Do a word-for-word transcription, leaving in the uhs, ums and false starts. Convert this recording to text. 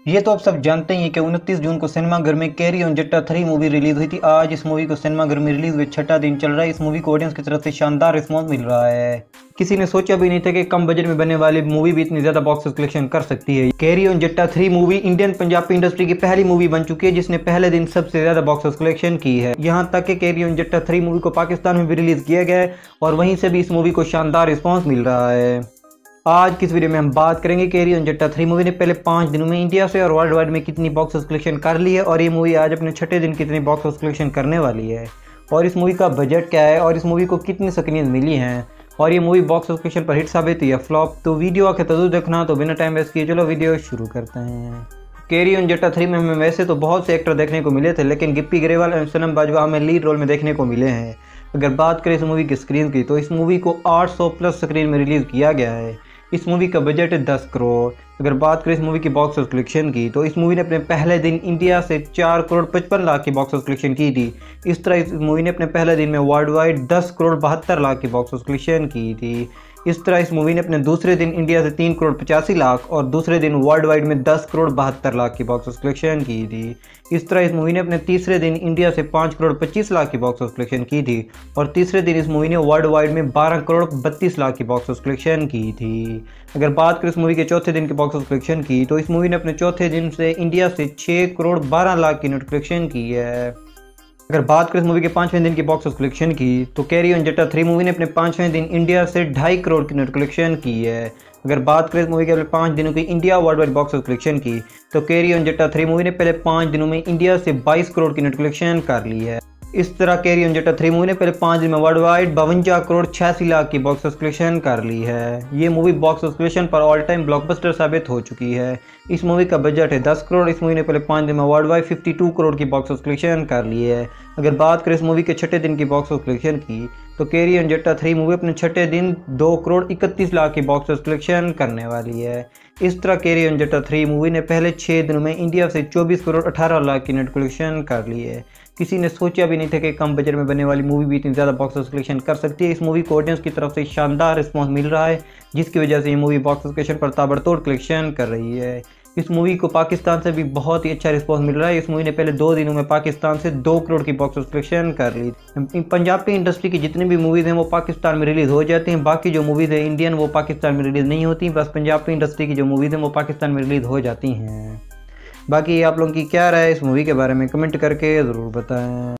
ये तो आप सब जानते ही हैं कि उनतीस जून को सिनेमाघर में Carry On Jatta three movie release हुई थी। आज इस मूवी को सिनेमाघर में रिलीज हुए छठा दिन चल रहा है। इस मूवी को ऑडियंस की तरफ से शानदार रिस्पॉन्स मिल रहा है। किसी ने सोचा भी नहीं था कि कम बजट में बनने वाली मूवी भी इतनी ज्यादा बॉक्स ऑफिस कलेक्शन कर सकती है। Carry On Jatta three movie Indian Punjabi industry की पहली मूवी बन चुकी है जिसने पहले दिन सबसे ज्यादा बॉक्स ऑफिस कलेक्शन की है। यहाँ तक कि Carry On Jatta three movie को पाकिस्तान में भी रिलीज किया गया है और वहीं से भी इस मूवी को शानदार रिस्पॉन्स मिल रहा है। आज की इस वीडियो में हम बात करेंगे Carry On Jatta three movie ने पहले पाँच दिनों में इंडिया से और वर्ल्ड वाइड में कितनी बॉक्स ऑफिस कलेक्शन कर ली है और ये मूवी आज अपने छठे दिन कितनी बॉक्स ऑफिस कलेक्शन करने वाली है और इस मूवी का बजट क्या है और इस मूवी को कितनी स्क्रीन मिली हैं और ये मूवी बॉक्स ऑफिस कलेक्शन पर हिट साबित हुई या फ्लॉप। तो वीडियो आखिर तक देखना। तो बिना टाइम वेस्ट किए चलो वीडियो शुरू करते हैं। कैरी ऑन जट्टा थ्री में हमें वैसे तो बहुत से एक्टर देखने को मिले थे, लेकिन गिप्पी ग्रेवाल और सनम बाजवा हमें लीड रोल में देखने को मिले हैं। अगर बात करें इस मूवी की स्क्रीन की तो इस मूवी को आठ सौ प्लस स्क्रीन में रिलीज़ किया गया है। इस मूवी का बजट है दस करोड़। अगर बात करें इस मूवी की बॉक्स ऑफिस कलेक्शन की तो इस मूवी ने अपने पहले दिन इंडिया से चार करोड़ पचपन लाख की बॉक्स ऑफिस कलेक्शन की थी। इस तरह इस मूवी ने अपने पहले दिन में वर्ल्ड वाइड दस करोड़ बहत्तर लाख की बॉक्स ऑफिस कलेक्शन की थी। इस तरह इस मूवी ने अपने दूसरे दिन इंडिया से तीन करोड़ पचासी लाख और दूसरे दिन वर्ल्ड वाइड में दस करोड़ बहत्तर लाख की बॉक्स ऑफिस कलेक्शन की थी। इस तरह इस मूवी ने अपने तीसरे दिन इंडिया से पाँच करोड़ पच्चीस लाख की बॉक्स ऑफिस कलेक्शन की थी और तीसरे दिन इस मूवी ने वर्ल्ड वाइड में बारह करोड़ बत्तीस लाख की बॉक्स ऑफिस कलेक्शन की थी। अगर बात करें इस मूवी के चौथे दिन की बॉक्स ऑफिस कलेक्शन की तो इस मूवी ने अपने चौथे दिन से इंडिया से छः करोड़ बारह लाख की नेट कलेक्शन की है। अगर बात करें इस मूवी के पाँचवें दिन की बॉक्स ऑफिस कलेक्शन की तो Carry On Jatta three movie ने अपने पाँचवें दिन इंडिया से ढाई करोड़ की नेट कलेक्शन की है। अगर बात करें इस मूवी के अपने पाँच दिनों की India worldwide box office collection की तो Carry On Jatta three movie ने पहले पाँच दिनों में इंडिया से बाईस करोड़ की नेट कलेक्शन कर ली है। इस तरह Carry On Jatta three movie ने पहले पाँच दिन में वर्ल्ड वाइड बावंजा करोड़ छियासी लाख की बॉक्स ऑफिस कलेक्शन कर ली है। ये मूवी बॉक्स ऑफिस कलेक्शन पर ऑल टाइम ब्लॉकबस्टर साबित हो चुकी है। इस मूवी का बजट है दस करोड़। इस मूवी ने पहले पाँच दिन में वर्ल्ड वाइड बावन करोड़ की बॉक्स ऑफिस कलेक्शन कर ली है। अगर बात करें इस मूवी के छठे दिन की बॉक्स ऑफिस कलेक्शन की तो Carry On Jatta three movie अपने छठे दिन दो करोड़ इकतीस लाख की बॉक्स ऑफिस कलेक्शन करने वाली है। इस तरह Carry On Jatta three movie ने पहले छः दिनों में इंडिया से चौबीस करोड़ अठारह लाख की नेट कलेक्शन कर ली है। किसी ने सोचा भी नहीं था कि कम बजट में बनने वाली मूवी भी इतनी ज़्यादा बॉक्स ऑफिस कलेक्शन कर सकती है। इस मूवी को ऑडियंस की तरफ से शानदार रिस्पॉन्स मिल रहा है जिसकी वजह से ये मूवी बॉक्स ऑफिस कलेक्शन पर ताबड़तोड़ कलेक्शन कर रही है। इस मूवी को पाकिस्तान से भी बहुत ही अच्छा रिस्पॉन्स मिल रहा है। इस मूवी ने पहले दो दिनों में पाकिस्तान से दो करोड़ की बॉक्स ऑफिस कलेक्शन कर ली। पंजाबी इंडस्ट्री की जितनी भी मूवीज़ हैं वो पाकिस्तान में रिलीज़ हो जाती हैं। बाकी जो मूवीज़ है इंडियन वो पाकिस्तान में रिलीज़ नहीं होती। बस पंजाबी इंडस्ट्री की जो मूवीज़ हैं वो पाकिस्तान में रिलीज़ हो जाती हैं। बाकी आप लोगों की क्या राय है इस मूवी के बारे में कमेंट करके ज़रूर बताएं।